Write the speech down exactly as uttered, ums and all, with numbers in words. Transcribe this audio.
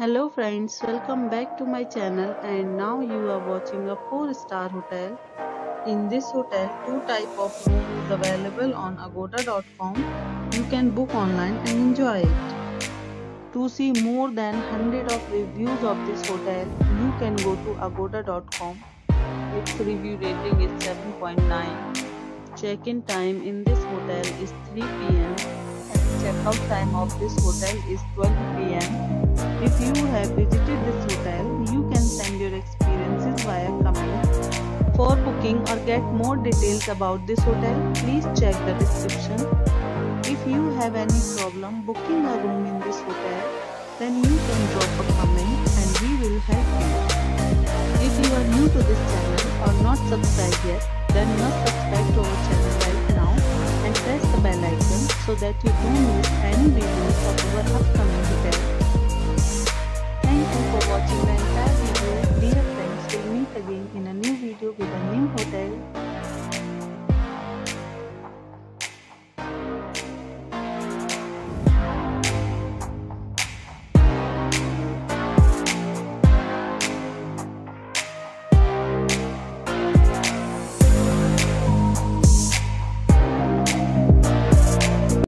Hello friends, welcome back to my channel and now you are watching a four star hotel. In this hotel, two type of room is available on agoda dot com. You can book online and enjoy it. To see more than one hundred of reviews of this hotel, you can go to agoda dot com. Its review rating is seven point nine. Check-in time in this hotel is three p m and check-out time of this hotel is twelve p m If you have visited this hotel, you can send your experiences via comment. For booking or get more details about this hotel, please check the description. If you have any problem booking a room in this hotel, then you can drop a comment and we will help you. If you are new to this channel or not subscribed yet, then must subscribe to our channel right now and press the bell icon so that you don't miss any videos of our upcoming